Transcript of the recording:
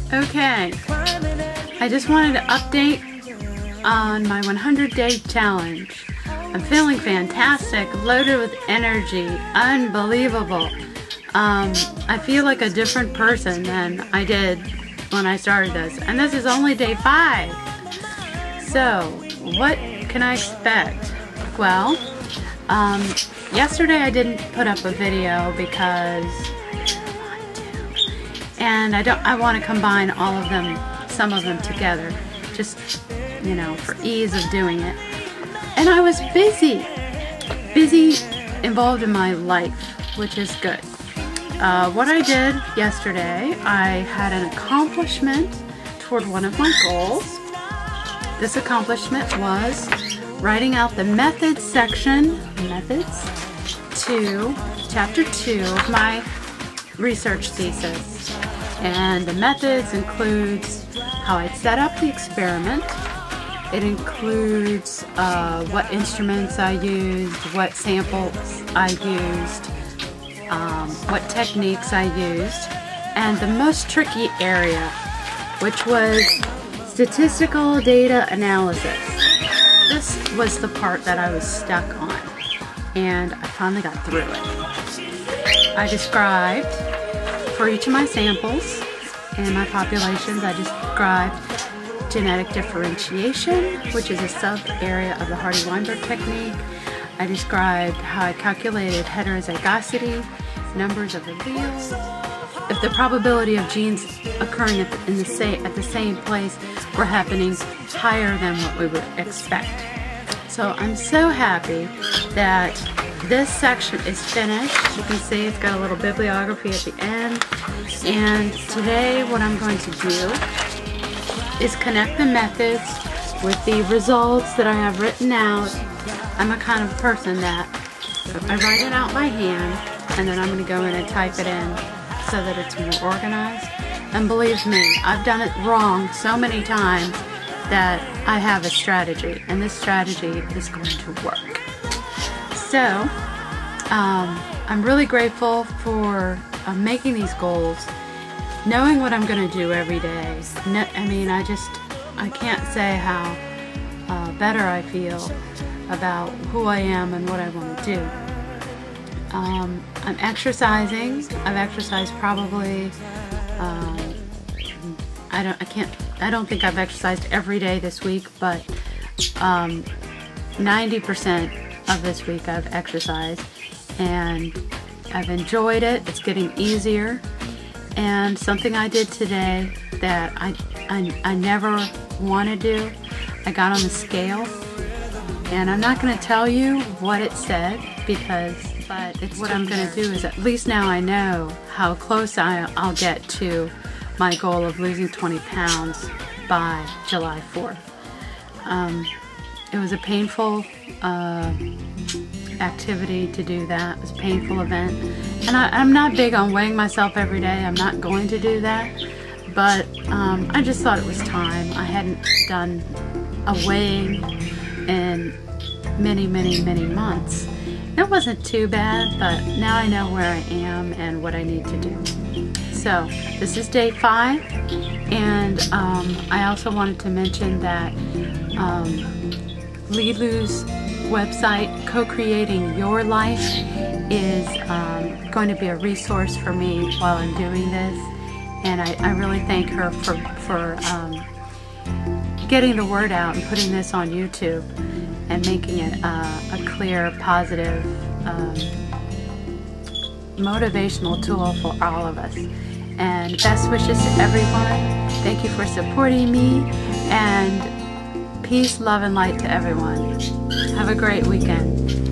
Okay, I just wanted to update on my 100-day challenge. I'm feeling fantastic, loaded with energy, unbelievable. I feel like a different person than I did when I started this, and this is only day 5. So, what can I expect? Well, yesterday I didn't put up a video because and I want to combine all of them, some of them together, just, you know, for ease of doing it. And I was busy involved in my life, which is good. What I did yesterday, I had an accomplishment toward one of my goals. This accomplishment was writing out the methods section, to chapter 2 of my research thesis. And the methods includes how I set up the experiment. It includes what instruments I used, what samples I used, what techniques I used, and the most tricky area, which was statistical data analysis. This was the part that I was stuck on, and I finally got through it. I described, for each of my samples and my populations, I described genetic differentiation, which is a sub-area of the Hardy-Weinberg technique. I described how I calculated heterozygosity, numbers of alleles, if the probability of genes occurring at the same place were happening higher than what we would expect. So I'm so happy that this section is finished. You can see it's got a little bibliography at the end. And today what I'm going to do is connect the methods with the results that I have written out. I'm a kind of person that I write it out by hand, and then I'm going to go in and type it in so that it's more organized. And believe me, I've done it wrong so many times that I have a strategy, and this strategy is going to work. So, I'm really grateful for making these goals, knowing what I'm going to do every day. I can't say how better I feel about who I am and what I want to do. I'm exercising. I've exercised probably, I don't think I've exercised every day this week, but 90% of this week I've exercised, and I've enjoyed it. It's getting easier. And something I did today that I never want to do, I got on the scale, and I'm not going to tell you what it said, but what I'm going to do is, at least now I know how close I'll get to my goal of losing 20 pounds by July 4th. It was a painful activity to do that. It was a painful event. And I'm not big on weighing myself every day. I'm not going to do that. But I just thought it was time. I hadn't done a weighing in many months. It wasn't too bad, but now I know where I am and what I need to do. So this is day 5, and I also wanted to mention that Lilu's website, Co-Creating Your Life, is going to be a resource for me while I'm doing this, and I really thank her for getting the word out and putting this on YouTube and making it a clear, positive, motivational tool for all of us. And best wishes to everyone. Thank you for supporting me, and peace, love, and light to everyone. Have a great weekend.